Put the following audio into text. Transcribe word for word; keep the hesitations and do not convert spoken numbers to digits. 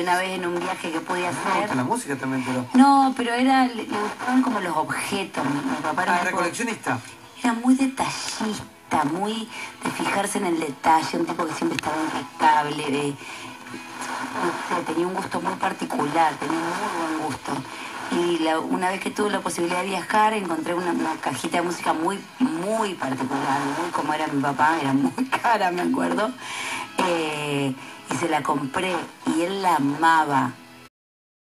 una vez en un viaje que pude hacer. Me gusta la música también, pero... No, pero era, le, le gustaban como los objetos. Mi, mi papá era, Ah, un ¿era tipo- coleccionista? era muy detallista, muy de fijarse en el detalle, un tipo que siempre estaba impecable, de, no sé, tenía un gusto muy particular, tenía un muy buen gusto. Y la, una vez que tuve la posibilidad de viajar, encontré una, una cajita de música muy, muy particular, muy como era mi papá, era muy cara, me acuerdo. Eh, y se la compré y él la amaba.